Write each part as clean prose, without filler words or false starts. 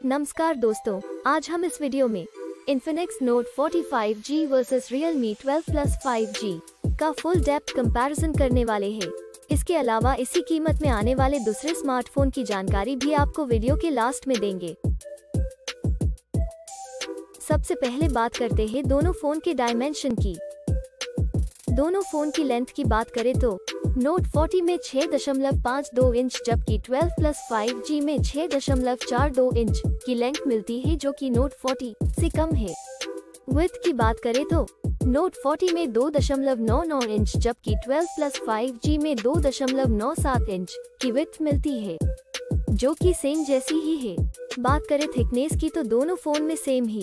नमस्कार दोस्तों, आज हम इस वीडियो में Infinix Note 45G versus Realme 12 Plus 5G का फुल डेप्थ कंपैरिजन करने वाले हैं। इसके अलावा इसी कीमत में आने वाले दूसरे स्मार्टफोन की जानकारी भी आपको वीडियो के लास्ट में देंगे। सबसे पहले बात करते हैं दोनों फोन के डायमेंशन की। दोनों फोन की लेंथ की बात करें तो Note 40 में 6.52 इंच जबकि 12 Plus 5G में 6.42 इंच की लेंथ मिलती है जो कि Note 40 से कम है। विड्थ की बात करें तो Note 40 में 2.99 इंच जबकि 12 Plus 5G में 2.97 इंच की विड्थ मिलती है जो कि सेम जैसी ही है। बात करें थिकनेस की तो दोनों फोन में सेम ही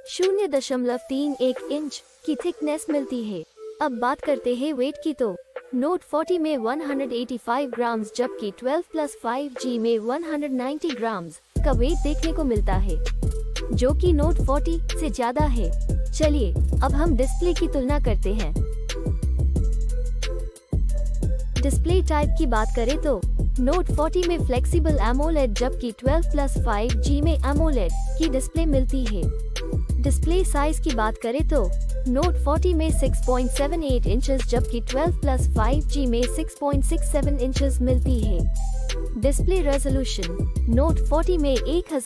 0.31 इंच की थिकनेस मिलती है। अब बात करते हैं वेट की तो Note 40 में 185 ग्राम्स जबकि 12 Plus 5G में 190 ग्राम्स का वेट देखने को मिलता है जो कि Note 40 से ज्यादा है। चलिए अब हम डिस्प्ले की तुलना करते हैं। डिस्प्ले टाइप की बात करें तो Note 40 में फ्लेक्सिबल AMOLED जबकि 12 Plus 5G में AMOLED की डिस्प्ले मिलती है। डिस्प्ले साइज की बात करें तो Note 40 में 6.78 इंचेस जबकि 12 Plus 5G में 6.67 इंचेस मिलती है। डिस्प्ले रेजोल्यूशन Note 40 में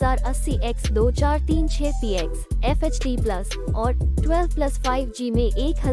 1080x2436px FHD+ और 12 Plus 5G में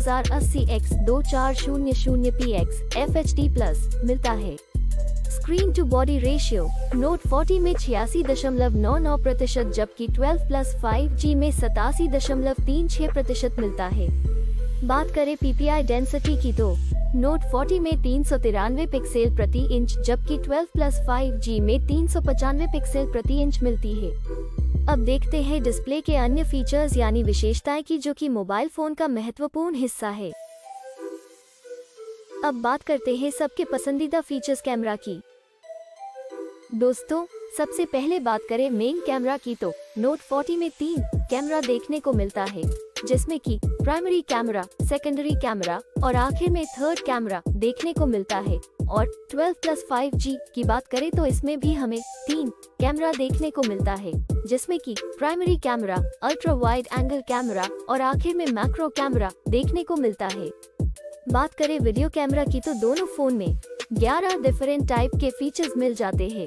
1080x2400px FHD+ मिलता है। Screen to body ratio Note 40 में 86.99% जबकि 12 Plus 5G में 87.36% मिलता है। बात करें PPI डेंसिटी की तो Note 40 में 393 पिक्सल प्रति इंच जबकि 12 Plus 5G में 395 पिक्सल प्रति इंच मिलती है। अब देखते हैं डिस्प्ले के अन्य फीचर्स यानी विशेषताएं की जो कि मोबाइल फोन का महत्वपूर्ण हिस्सा है। अब बात करते हैं सबके पसंदीदा फीचर्स कैमरा की। दोस्तों सबसे पहले बात करें मेन कैमरा की तो Note 40 में 3 कैमरा देखने को मिलता है जिसमें कि प्राइमरी कैमरा, सेकेंडरी कैमरा और आखिर में थर्ड कैमरा देखने को मिलता है। और 12 Plus 5G की बात करें तो इसमें भी हमें 3 कैमरा देखने को मिलता है जिसमें कि primary camera, ultra wide angle camera और आखिर में मैक्रो कैमरा देखने को मिलता है। बात करें वीडियो कैमरा की तो दोनों फोन में 11 डिफरेंट टाइप के फीचर्स मिल जाते हैं।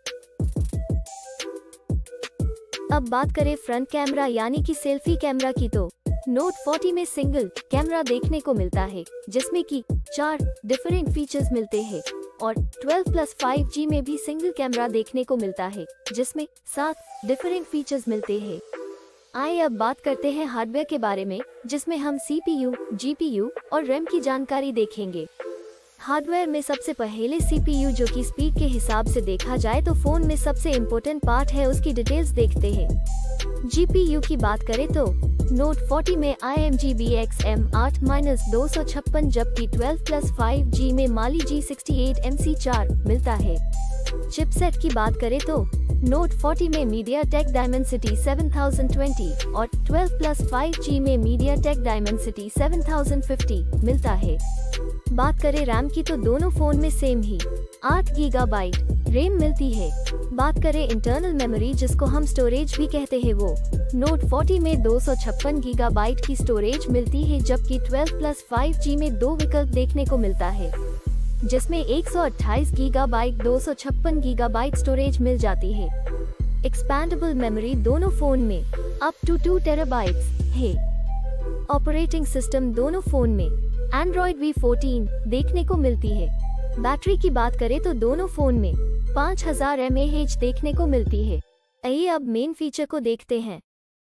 अब बात करें फ्रंट कैमरा यानी कि सेल्फी कैमरा की तो Note 40 में सिंगल कैमरा देखने को मिलता है जिसमें कि 4 डिफरेंट फीचर्स मिलते हैं और 12 Plus 5G में भी सिंगल कैमरा देखने को मिलता है जिसमें 7 डिफरेंट फीचर्स मिलते हैं। आइए अब बात करते हैं हार्डवेयर के बारे में जिसमें हम CPU, GPU और RAM की जानकारी देखेंगे। हार्डवेयर में सबसे पहले CPU जो कि स्पीड के हिसाब से देखा जाए तो फोन में सबसे इम्पोर्टेंट पार्ट है, उसकी डिटेल्स देखते हैं। GPU की बात करें तो Note 40 में IMG BX-M8-256 जबकि 12 Plus 5G में Mali G68MC4 मिलता है। चिपसेट की बात करें तो Note 40 में MediaTek Dimensity 7020 और 12 Plus 5G में MediaTek Dimensity 7050 मिलता है। बात करें रैम की तो दोनों फोन में सेम ही 8 GB रैम मिलती है। बात करें इंटरनल मेमोरी जिसको हम स्टोरेज भी कहते हैं वो Note 40 में 256 GB की स्टोरेज मिलती है जबकि 12 Plus 5G में 2 विकल्प देखने को मिलता है जिसमें 128 GB 256 GB स्टोरेज मिल जाती है। एक्सपैंडेबल मेमोरी दोनों फोन में अप टू 2 TB है। ऑपरेटिंग सिस्टम दोनों फोन में Android V14 देखने को मिलती है। बैटरी की बात करें तो दोनों फोन में 5000 mAh देखने को मिलती है। आइए अब मेन फीचर को देखते हैं।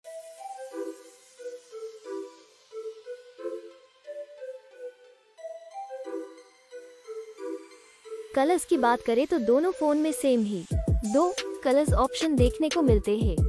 कलर्स की बात करें तो दोनों फोन में सेम ही 2 कलर्स ऑप्शन देखने को मिलते हैं।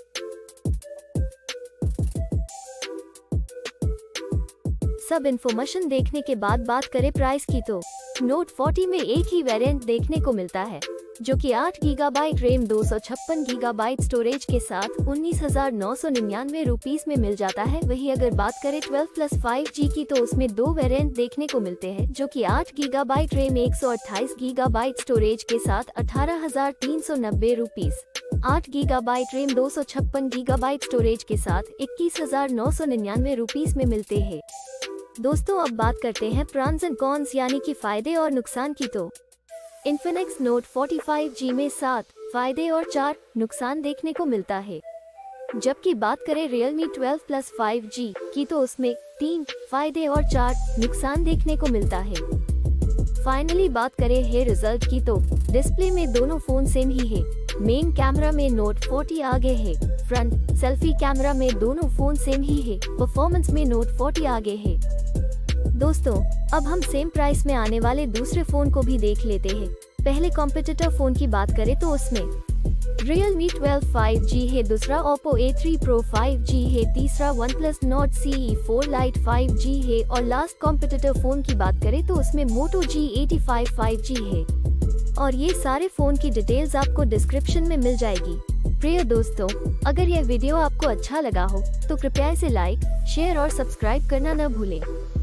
सब इन्फॉर्मेशन देखने के बाद बात करें प्राइस की तो Note 40 में एक ही वेरिएंट देखने को मिलता है जो कि 8 GB रैम 256 GB स्टोरेज के साथ 19,999 रुपीस में मिल जाता है। वही अगर बात करें 12 Plus 5G की तो उसमें 2 वेरिएंट देखने को मिलते हैं जो कि 8 GB रैम 128 GB स्टोरेज के साथ 18,390 rupees 8 gigabyte RAM 256 gigabyte storage के साथ 21,999 रुपीस में मिलते हैं। दोस्तों अब बात करते हैं प्रॉन्स एंड कॉन्स यानी कि फायदे और नुकसान की। तो इन्फिनिक्स नोट 45G में 7 फायदे और 4 नुकसान देखने को मिलता है, जबकि बात करें Realme 12 Plus 5G की तो उसमें 3 फायदे और 4 नुकसान देखने को मिलता है। फाइनली बात करें है रिजल्ट की तो डिस्प्ले में दोनों फोन सेम ही है। मेन कैमरा में नोट 40 आगे है, फ्रंट सेल्फी कैमरा में दोनों फोन सेम ही है, परफॉर्मेंस में नोट 40 आगे है। दोस्तों अब हम सेम प्राइस में आने वाले दूसरे फोन को भी देख लेते हैं। पहले कॉम्पिटिटर फोन की बात करें तो उसमें Realme 12 5G है, दूसरा Oppo A3 Pro 5G है, तीसरा OnePlus Nord CE4 Lite 5G है और लास्ट कॉम्पिटिटर फोन की बात करें तो उसमें Moto G85 5G है। और ये सारे फोन की डिटेल्स आपको डिस्क्रिप्शन में मिल जाएगी। प्रिय दोस्तों, अगर यह वीडियो आपको अच्छा लगा हो तो कृपया इसे लाइक, शेयर और सब्सक्राइब करना न भूलें।